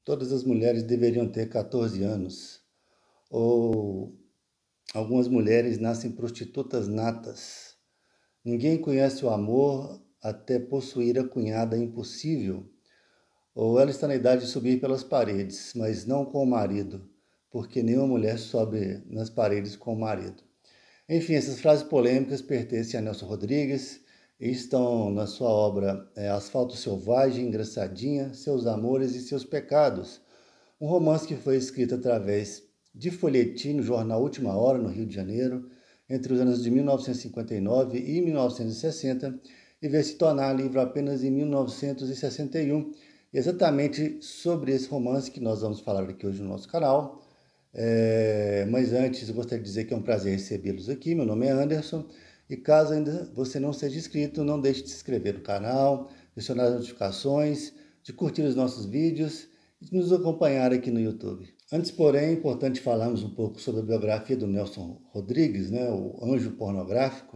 Todas as mulheres deveriam ter 14 anos. Ou algumas mulheres nascem prostitutas natas. Ninguém conhece o amor até possuir a cunhada impossível. Ou ela está na idade de subir pelas paredes, mas não com o marido, porque nenhuma mulher sobe nas paredes com o marido. Enfim, essas frases polêmicas pertencem a Nelson Rodrigues e estão na sua obra Asfalto Selvagem, Engraçadinha, Seus Amores e Seus Pecados, um romance que foi escrito através de folhetim no jornal Última Hora, no Rio de Janeiro, entre os anos de 1959 e 1960, e veio se tornar livro apenas em 1961. E exatamente sobre esse romance que nós vamos falar aqui hoje no nosso canal. Mas antes, eu gostaria de dizer que é um prazer recebê-los aqui. Meu nome é Anderson, e caso ainda você não seja inscrito, não deixe de se inscrever no canal, de acionar as notificações, de curtir os nossos vídeos e de nos acompanhar aqui no YouTube. Antes, porém, é importante falarmos um pouco sobre a biografia do Nelson Rodrigues, né, o anjo pornográfico,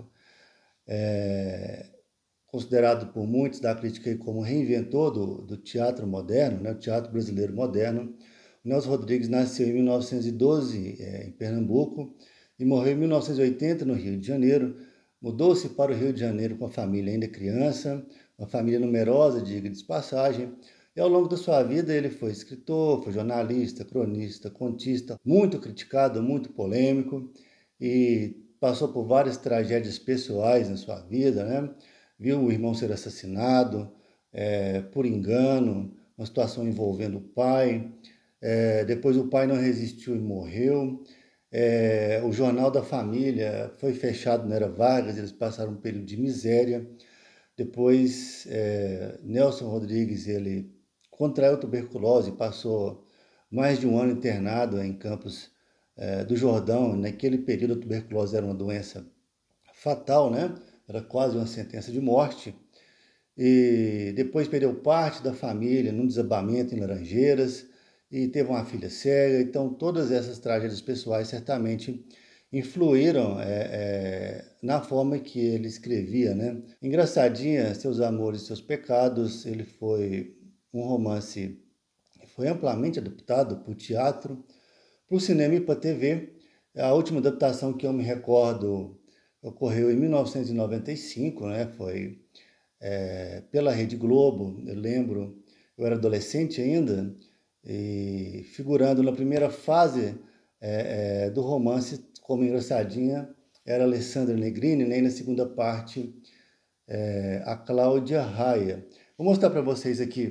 considerado por muitos da crítica como reinventor do teatro moderno, né, o teatro brasileiro moderno. O Nelson Rodrigues nasceu em 1912 em Pernambuco e morreu em 1980 no Rio de Janeiro. Mudou-se para o Rio de Janeiro com a família ainda criança, uma família numerosa, diga-se de passagem, e ao longo da sua vida ele foi escritor, foi jornalista, cronista, contista, muito criticado, muito polêmico, e passou por várias tragédias pessoais na sua vida, né? Viu o irmão ser assassinado por engano, uma situação envolvendo o pai. Depois o pai não resistiu e morreu. O jornal da família foi fechado na Era Vargas, eles passaram um período de miséria. Depois, Nelson Rodrigues, ele contraiu tuberculose, passou mais de um ano internado em Campos do Jordão. Naquele período, a tuberculose era uma doença fatal, né? Era quase uma sentença de morte. E depois perdeu parte da família num desabamento em Laranjeiras e teve uma filha cega. Então, todas essas tragédias pessoais certamente influíram na forma que ele escrevia, né? Engraçadinha, Seus Amores e Seus Pecados, ele foi um romance que foi amplamente adaptado para o teatro, para o cinema e para a TV. A última adaptação que eu me recordo ocorreu em 1995, né? Foi pela Rede Globo. Eu lembro, eu era adolescente ainda, e figurando na primeira fase do romance como Engraçadinha era Alessandra Negrini, né? E na segunda parte a Cláudia Raia. Vou mostrar para vocês aqui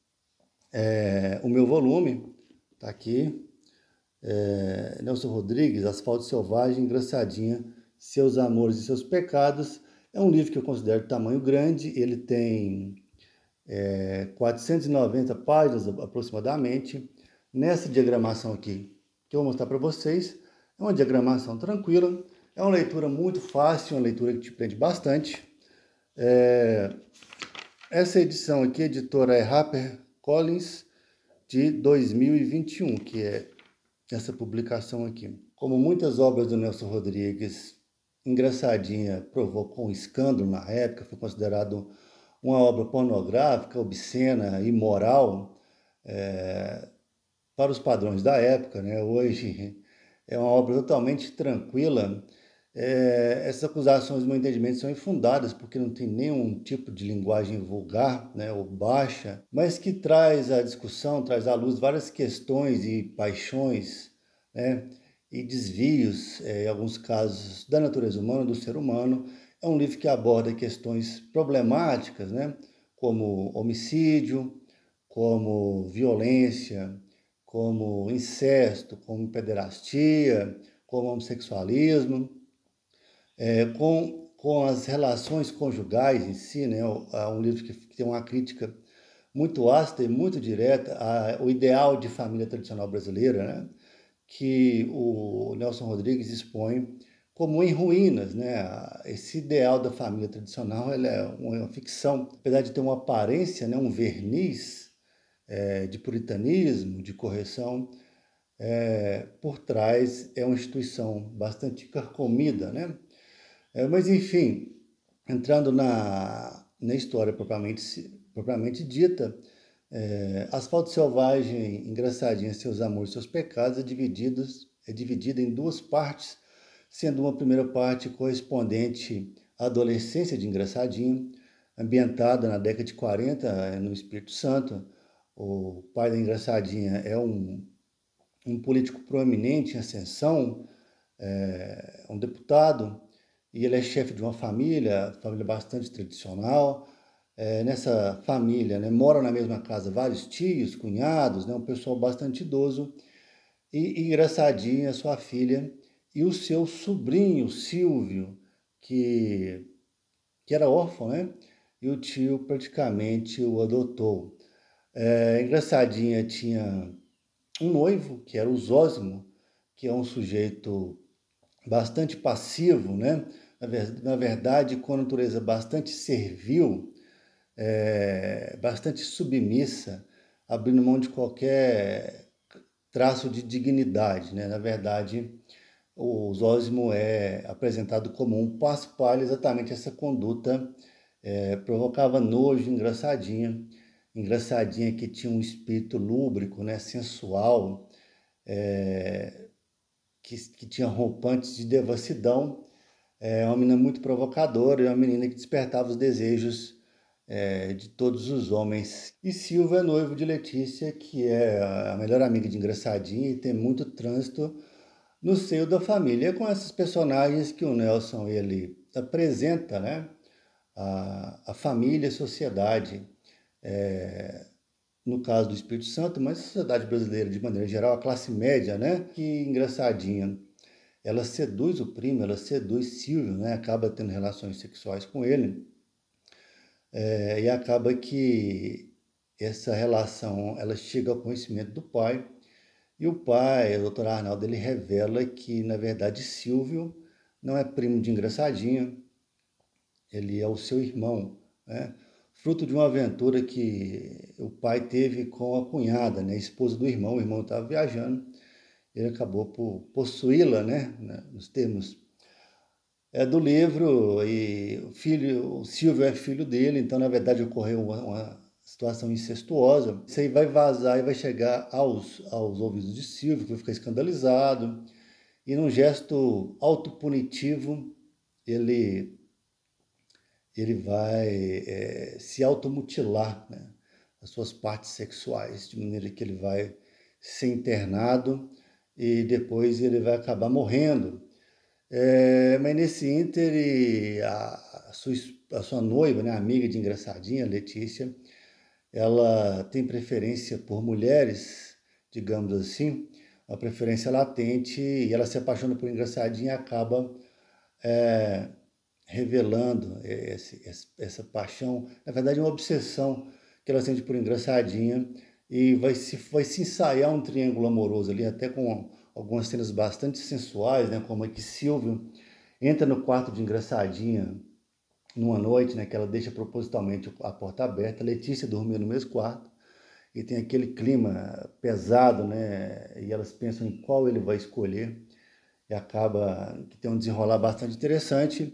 o meu volume, tá aqui, Nelson Rodrigues, Asfalto Selvagem, Engraçadinha, Seus Amores e Seus Pecados. É um livro que eu considero de tamanho grande, ele tem 490 páginas aproximadamente. Nessa diagramação aqui, que eu vou mostrar para vocês, é uma diagramação tranquila, é uma leitura muito fácil, uma leitura que te prende bastante. Essa edição aqui, a editora é HarperCollins, de 2021, que é essa publicação aqui. Como muitas obras do Nelson Rodrigues, Engraçadinha provocou um escândalo na época, foi considerado uma obra pornográfica, obscena, imoral, para os padrões da época, né? Hoje é uma obra totalmente tranquila. Essas acusações, no meu entendimento, são infundadas, porque não tem nenhum tipo de linguagem vulgar, né, ou baixa, mas que traz à discussão, traz à luz várias questões e paixões, né, e desvios, em alguns casos, da natureza humana, do ser humano. É um livro que aborda questões problemáticas, né, como homicídio, como violência, como incesto, como pederastia, como homossexualismo, com as relações conjugais em si, né? Um livro que tem uma crítica muito ácida e muito direta ao ideal de família tradicional brasileira, né? Que o Nelson Rodrigues expõe como em ruínas, né? Esse ideal da família tradicional, ela é uma ficção, apesar de ter uma aparência, né? Um verniz de puritanismo, de correção, por trás é uma instituição bastante carcomida, né? Mas, enfim, entrando na história propriamente dita, Asfalto Selvagem, Engraçadinha, Seus Amores, Seus Pecados é dividida em duas partes, sendo uma primeira parte correspondente à adolescência de Engraçadinho, ambientada na década de 40, no Espírito Santo. O pai da Engraçadinha é um político proeminente em ascensão, um deputado, e ele é chefe de uma família bastante tradicional. Nessa família, né, moram na mesma casa vários tios, cunhados, né, um pessoal bastante idoso, e engraçadinha sua filha e o seu sobrinho Silvio, que era órfão, né, e o tio praticamente o adotou. Engraçadinha tinha um noivo, que era o Zósimo, que é um sujeito bastante passivo, né? Na verdade, com a natureza bastante servil, bastante submissa, abrindo mão de qualquer traço de dignidade, né? Na verdade, o Zósimo é apresentado como um paspalho, exatamente essa conduta provocava nojo, engraçadinha que tinha um espírito lúbrico, né? Sensual, que tinha rompantes de devassidão. É uma menina muito provocadora, é uma menina que despertava os desejos de todos os homens. E Silvio é noivo de Letícia, que é a melhor amiga de Engraçadinha e tem muito trânsito no seio da família. É com esses personagens que o Nelson ele apresenta, né, a família, a sociedade, no caso do Espírito Santo, mas a sociedade brasileira de maneira geral, a classe média, né, que Engraçadinha ela seduz o primo, ela seduz Silvio, né? Acaba tendo relações sexuais com ele, e acaba que essa relação ela chega ao conhecimento do pai, e o pai, o doutor Arnaldo, ele revela que, na verdade, Silvio não é primo de Engraçadinha, ele é o seu irmão, né? Fruto de uma aventura que o pai teve com a cunhada, né? Esposa do irmão, o irmão estava viajando, ele acabou por possuí-la, né? Nos termos do livro, e o Silvio é filho dele, então na verdade ocorreu uma situação incestuosa. Isso aí vai vazar e vai chegar aos ouvidos de Silvio, que vai ficar escandalizado, e num gesto autopunitivo, ele vai se automutilar, né, as suas partes sexuais, de maneira que ele vai ser internado e depois ele vai acabar morrendo. Mas nesse ínter, a sua noiva, né, amiga de Engraçadinha, Letícia, ela tem preferência por mulheres, digamos assim, uma preferência latente, e ela se apaixona por Engraçadinha e acaba revelando essa paixão, na verdade uma obsessão que ela sente por Engraçadinha, e vai se ensaiar um triângulo amoroso ali, até com algumas cenas bastante sensuais, né, como é que Silvio entra no quarto de Engraçadinha numa noite, né, que ela deixa propositalmente a porta aberta, Letícia dormia no mesmo quarto, e tem aquele clima pesado, né, e elas pensam em qual ele vai escolher, e acaba que tem um desenrolar bastante interessante.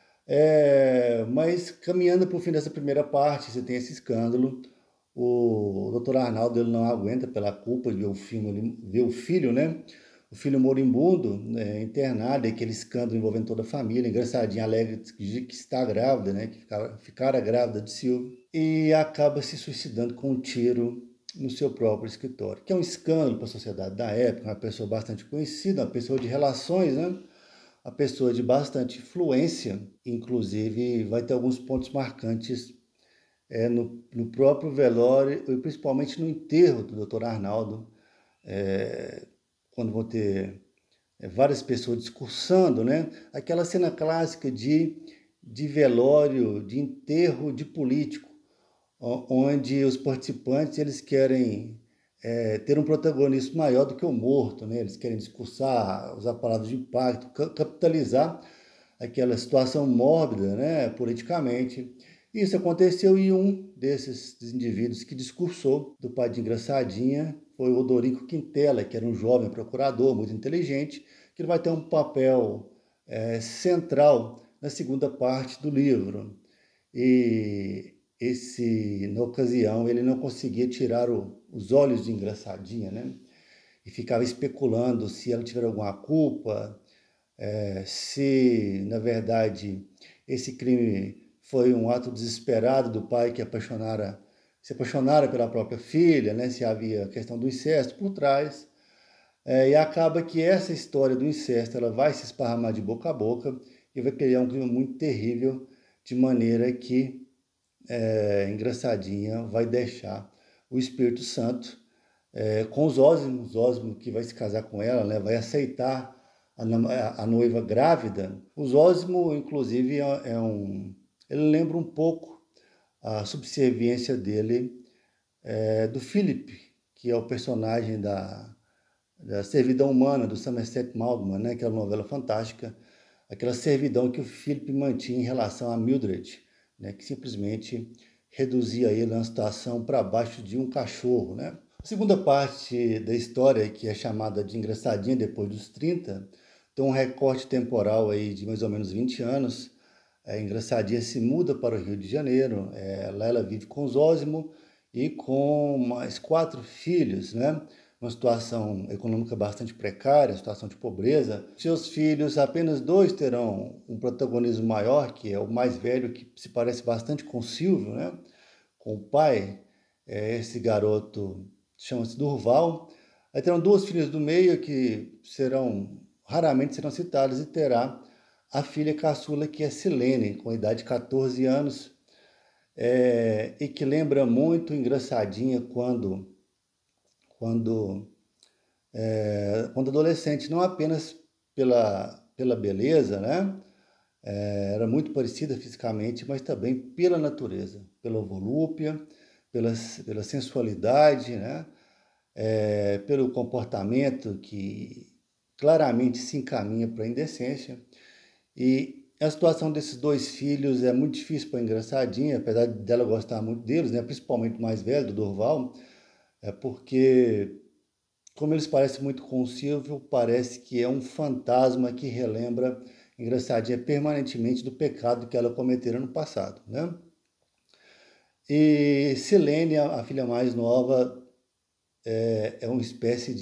Mas caminhando para o fim dessa primeira parte, você tem esse escândalo. O doutor Arnaldo ele não aguenta pela culpa de ver o filho, né? O filho moribundo, né, internado, e aquele escândalo envolvendo toda a família. Engraçadinha alega que está grávida, né? Que ficara grávida de Silvio. E acaba se suicidando com um tiro no seu próprio escritório. Que é um escândalo para a sociedade da época, uma pessoa bastante conhecida, uma pessoa de relações, né? A pessoa de bastante influência, inclusive vai ter alguns pontos marcantes no próprio velório e principalmente no enterro do Dr. Arnaldo, quando vão ter várias pessoas discursando, né? Aquela cena clássica de velório, de enterro de político, onde os participantes eles querem ter um protagonismo maior do que o morto, né? Eles querem discursar, usar palavras de impacto, capitalizar aquela situação mórbida, né, politicamente. Isso aconteceu e um desses indivíduos que discursou do pai de Engraçadinha foi o Odorico Quintela, que era um jovem procurador muito inteligente, que ele vai ter um papel central na segunda parte do livro. E na ocasião, ele não conseguia tirar os olhos de Engraçadinha, né? E ficava especulando se ela tiver alguma culpa, se, na verdade, esse crime foi um ato desesperado do pai que se apaixonara pela própria filha, né? Se havia a questão do incesto por trás. E acaba que essa história do incesto ela vai se esparramar de boca a boca e vai criar um clima muito terrível, de maneira que Engraçadinha vai deixar o Espírito Santo com os Zósimo que vai se casar com ela, né, vai aceitar a noiva grávida. O Zósimo, inclusive, ele lembra um pouco a subserviência dele do Philip, que é o personagem da Servidão Humana, do Somerset Maugham, né, aquela novela fantástica, aquela servidão que o Philip mantinha em relação a Mildred, né, que simplesmente reduzia ele a uma situação para baixo de um cachorro, né? A segunda parte da história, que é chamada de Engraçadinha depois dos 30, tem um recorte temporal aí de mais ou menos 20 anos. A Engraçadinha se muda para o Rio de Janeiro, lá ela vive com Zósimo e com mais 4 filhos, né? Uma situação econômica bastante precária, situação de pobreza. Seus filhos, apenas 2 terão um protagonismo maior, que é o mais velho, que se parece bastante com Silvio, né? Com o pai, esse garoto chama-se Durval. Aí terão 2 filhas do meio que raramente serão citadas, e terá a filha caçula, que é Silene, com a idade de 14 anos, e que lembra muito Engraçadinha quando adolescente, não apenas pela beleza, né? Era muito parecida fisicamente, mas também pela natureza, pela volúpia, pela sensualidade, né? Pelo comportamento que claramente se encaminha para a indecência. E a situação desses 2 filhos é muito difícil para a Engraçadinha, apesar dela gostar muito deles, né? Principalmente o mais velho, do Durval, porque, como eles parecem muito com o Silvio, parece que é um fantasma que relembra Engraçadinha permanentemente do pecado que ela cometera no passado, né? E Silene, a filha mais nova, é uma espécie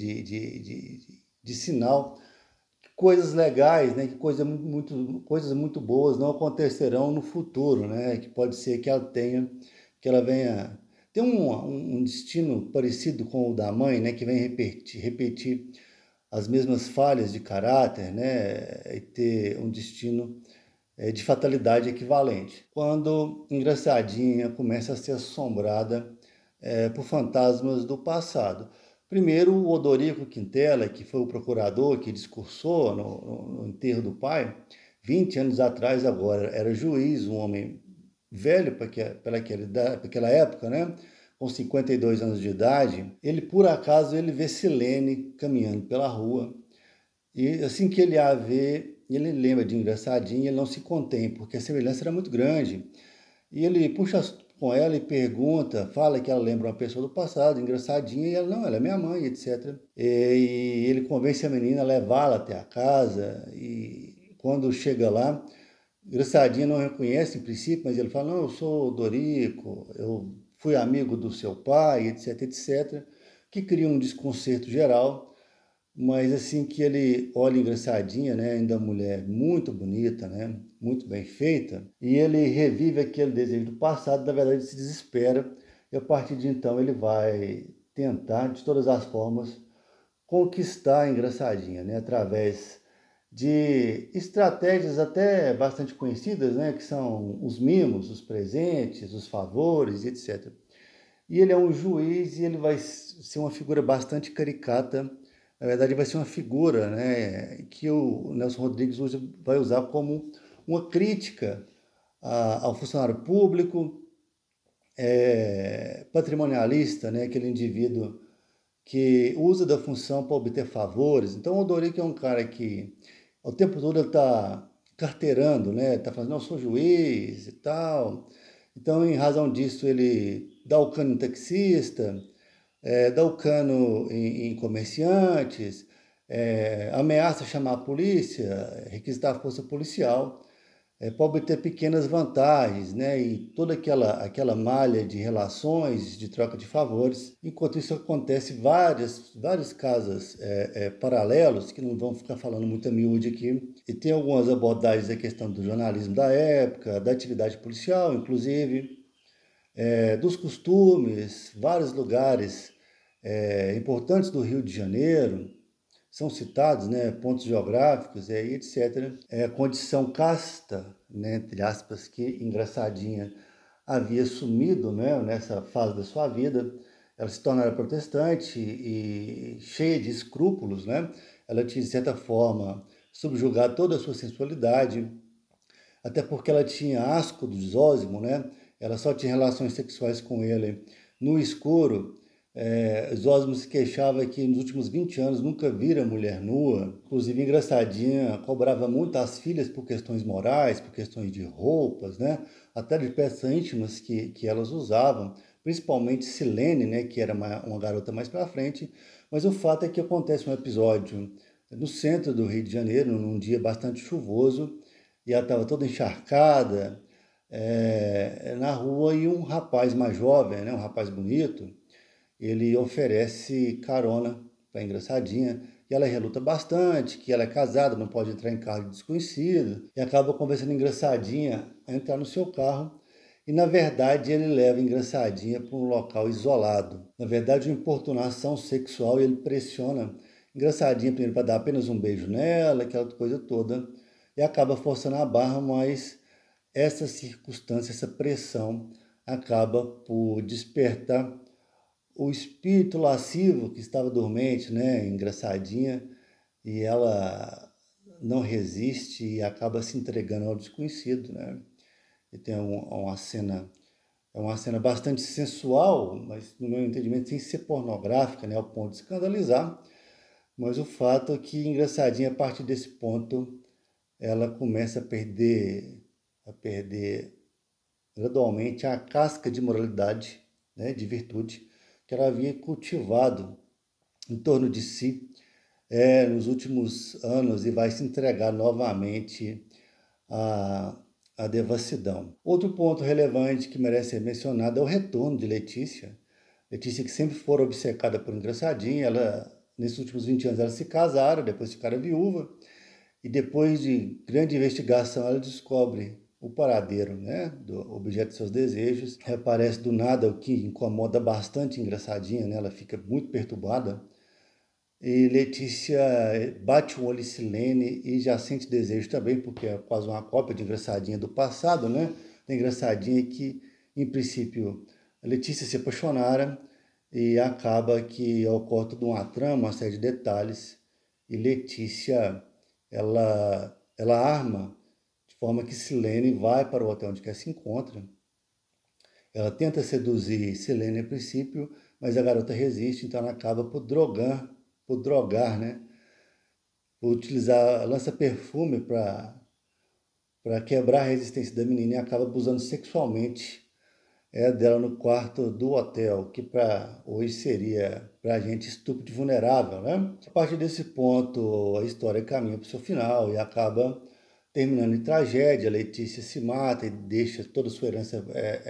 de sinal que coisas legais, né, que coisas muito boas não acontecerão no futuro, né? Que pode ser que ela venha ter um destino parecido com o da mãe, né? Que vem repetir as mesmas falhas de caráter, né? E ter um destino de fatalidade equivalente. Quando Engraçadinha começa a ser assombrada por fantasmas do passado. Primeiro, o Odorico Quintela, que foi o procurador que discursou no enterro do pai, 20 anos atrás agora, era juiz, um homem velho para aquela época, né? Com 52 anos de idade. Por acaso, ele vê Silene caminhando pela rua, e assim que ele a vê, ele lembra de Engraçadinha, ele não se contém, porque a semelhança era muito grande. E ele puxa com ela e pergunta, fala que ela lembra uma pessoa do passado, Engraçadinha, e ela, não, ela é minha mãe, etc. E ele convence a menina a levá-la até a casa, e quando chega lá, Engraçadinha não reconhece em princípio, mas ele fala, não, eu sou o Dorico, eu fui amigo do seu pai, etc, etc, que cria um desconcerto geral. Mas assim que ele olha Engraçadinha, né, ainda mulher muito bonita, né, muito bem feita, e ele revive aquele desejo do passado, na verdade ele se desespera, e a partir de então ele vai tentar, de todas as formas, conquistar a Engraçadinha, né, através de estratégias até bastante conhecidas, né, que são os mimos, os presentes, os favores, etc. E ele é um juiz e ele vai ser uma figura bastante caricata. Na verdade, vai ser uma figura, né, que o Nelson Rodrigues vai usar como uma crítica ao funcionário público, patrimonialista, né, aquele indivíduo que usa da função para obter favores. Então, o Dorico é um cara que, ao tempo todo, ele está carteirando, né, está falando, não, eu sou juiz e tal. Então, em razão disso, ele dá o cano em taxista, dá o cano em comerciantes, ameaça chamar a polícia, requisitar a força policial, para obter pequenas vantagens, né? E toda aquela malha de relações, de troca de favores. Enquanto isso acontece vários casos paralelos, que não vão ficar falando muito a miúde aqui. E tem algumas abordagens da questão do jornalismo da época, da atividade policial, inclusive, dos costumes, vários lugares importantes do Rio de Janeiro, são citados, né, pontos geográficos e etc. A condição casta, né, entre aspas, que Engraçadinha havia sumido, né, nessa fase da sua vida. Ela se tornara protestante e cheia de escrúpulos, né? Ela tinha, de certa forma, subjugado toda a sua sensualidade, até porque ela tinha asco do Zósimo, né? Ela só tinha relações sexuais com ele no escuro. Zósimo se queixava que nos últimos 20 anos nunca vira mulher nua. Inclusive, Engraçadinha cobrava muito as filhas por questões morais, por questões de roupas, né? Até de peças íntimas que elas usavam, principalmente Silene, né? Que era uma garota mais para frente. Mas o fato é que acontece um episódio no centro do Rio de Janeiro, num dia bastante chuvoso, e ela estava toda encharcada na rua, e um rapaz mais jovem, né? Um rapaz bonito, ele oferece carona para Engraçadinha, e ela reluta bastante, que ela é casada, não pode entrar em carro de desconhecido, e acaba convencendo Engraçadinha a entrar no seu carro, e na verdade ele leva Engraçadinha para um local isolado. Na verdade, uma importunação sexual, e ele pressiona Engraçadinha primeiro para dar apenas um beijo nela, aquela coisa toda, e acaba forçando a barra, mas essa circunstância, essa pressão, acaba por despertar o espírito lascivo que estava dormente, né, Engraçadinha, e ela não resiste e acaba se entregando ao desconhecido, né? E tem uma cena, uma cena bastante sensual, mas no meu entendimento sem ser pornográfica, né, ao ponto de escandalizar. Mas o fato é que Engraçadinha, a partir desse ponto, ela começa a perder gradualmente a casca de moralidade, né, de virtude, que ela havia cultivado em torno de si nos últimos anos, e vai se entregar novamente à, à devassidão. Outro ponto relevante que merece ser mencionado é o retorno de Letícia. Letícia, que sempre foi obcecada por Engraçadinha, nesses últimos 20 anos ela se casaram, depois ficaram viúva, e depois de grande investigação ela descobre o paradeiro, né, do objeto de seus desejos. Aparece do nada, o que incomoda bastante Engraçadinha, né? Ela fica muito perturbada. E Letícia bate o olho em Silene e já sente desejo também, porque é quase uma cópia de Engraçadinha do passado, né? Da Engraçadinha que, em princípio, a Letícia se apaixonara, e acaba que ocorre toda uma trama, uma série de detalhes, e Letícia, ela arma de forma que Silene vai para o hotel onde quer se encontra. Ela tenta seduzir Silene a princípio, mas a garota resiste, então ela acaba por drogar, né? Por utilizar, lança perfume para quebrar a resistência da menina, e acaba abusando sexualmente dela no quarto do hotel, que para hoje seria para a gente estupro de vulnerável, né? A partir desse ponto, a história caminha para o seu final e acaba terminando em tragédia. A Letícia se mata e deixa toda a sua herança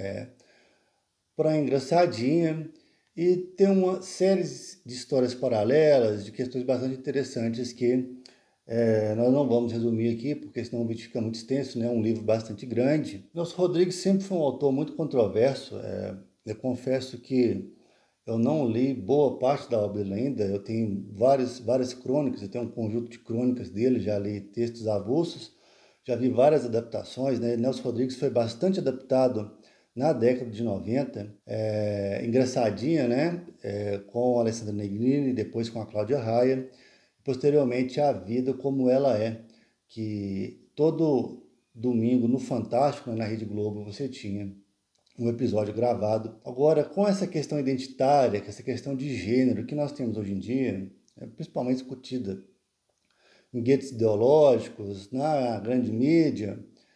para Engraçadinha, e tem uma série de histórias paralelas, de questões bastante interessantes que nós não vamos resumir aqui, porque senão o vídeo fica muito extenso, né? Um livro bastante grande. Nelson Rodrigues sempre foi um autor muito controverso. Eu confesso que eu não li boa parte da obra dele ainda. Eu tenho várias crônicas, eu tenho um conjunto de crônicas dele, já li textos avulsos, já vi várias adaptações, né? Nelson Rodrigues foi bastante adaptado na década de 90, Engraçadinha, né? Com a Alessandra Negrini, depois com a Cláudia Raia, posteriormente A Vida Como Ela É, que todo domingo no Fantástico, né, na Rede Globo, você tinha um episódio gravado. Agora, com essa questão identitária, com essa questão de gênero que nós temos hoje em dia, principalmente discutida em guetos ideológicos, na grande mídia,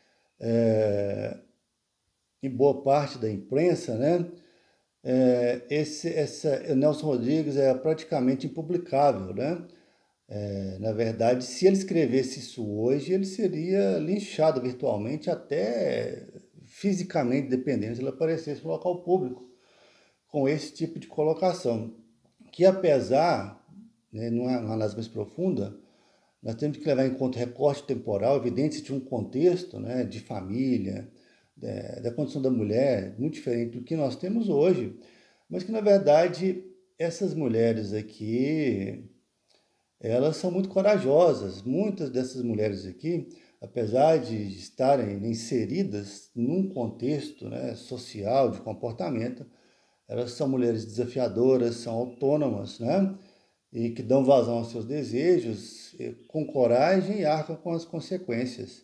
em boa parte da imprensa, né? O Nelson Rodrigues é praticamente impublicável, né? Na verdade, se ele escrevesse isso hoje, ele seria linchado virtualmente, até fisicamente, dependendo se ele aparecesse no local público, com esse tipo de colocação. Que apesar, né, numa análise mais profunda, nós temos que levar em conta o recorte temporal, evidência de um contexto, né, de família, da condição da mulher, muito diferente do que nós temos hoje, mas que, na verdade, essas mulheres aqui, elas são muito corajosas. Muitas dessas mulheres aqui, apesar de estarem inseridas num contexto, né, social, de comportamento, elas são mulheres desafiadoras, são autônomas, né? E que dão vazão aos seus desejos com coragem e arcam com as consequências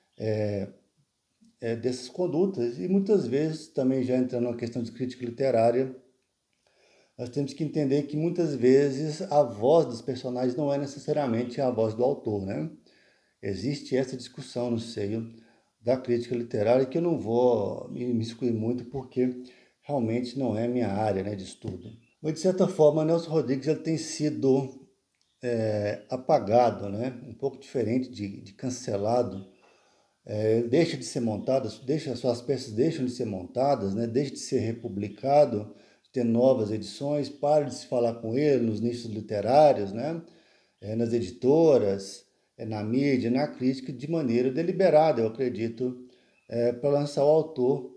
dessas condutas. E muitas vezes, também já entrando na questão de crítica literária, nós temos que entender que muitas vezes a voz dos personagens não é necessariamente a voz do autor, né? Existe essa discussão no seio da crítica literária que eu não vou me excluir muito porque realmente não é minha área, né, de estudo. Mas, de certa forma, Nelson Rodrigues ele tem sido apagado, né? Um pouco diferente de cancelado. Ele deixa de ser montado, suas peças deixam de ser montadas, né? Deixa de ser republicado, de ter novas edições, para de se falar com ele nos nichos literários, né? Nas editoras, na mídia, na crítica, de maneira deliberada, eu acredito, para lançar o autor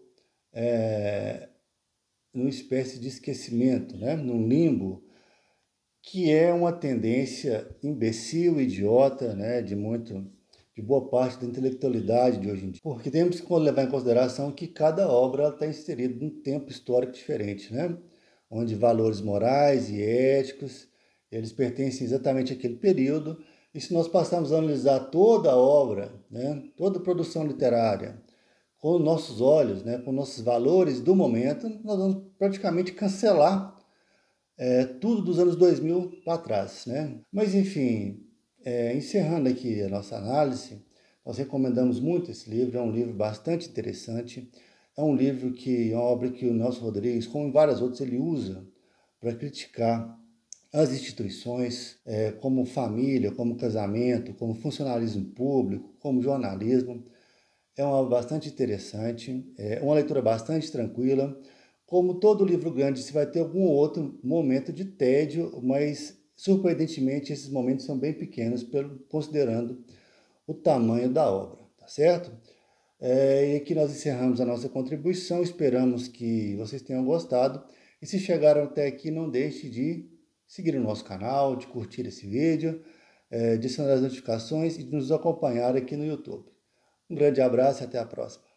numa espécie de esquecimento, né? Num limbo, que é uma tendência imbecil, idiota, né? De boa parte da intelectualidade de hoje em dia. Porque temos que levar em consideração que cada obra está inserida num tempo histórico diferente, né? Onde valores morais e éticos, eles pertencem exatamente àquele período. E se nós passarmos a analisar toda a obra, né? Toda a produção literária, com nossos olhos, né? Com nossos valores do momento, nós vamos praticamente cancelar tudo dos anos 2000 para trás, né? Mas, enfim, encerrando aqui a nossa análise, nós recomendamos muito esse livro, é um livro bastante interessante, é um livro que é uma obra que o Nelson Rodrigues, como em várias outras, ele usa para criticar as instituições, como família, como casamento, como funcionalismo público, como jornalismo. É uma obra bastante interessante, é uma leitura bastante tranquila. Como todo livro grande, você vai ter algum outro momento de tédio, mas surpreendentemente esses momentos são bem pequenos, considerando o tamanho da obra, tá certo? E aqui nós encerramos a nossa contribuição, esperamos que vocês tenham gostado. E se chegaram até aqui, não deixe de seguir o nosso canal, de curtir esse vídeo, de acionar as notificações e de nos acompanhar aqui no YouTube. Um grande abraço e até a próxima.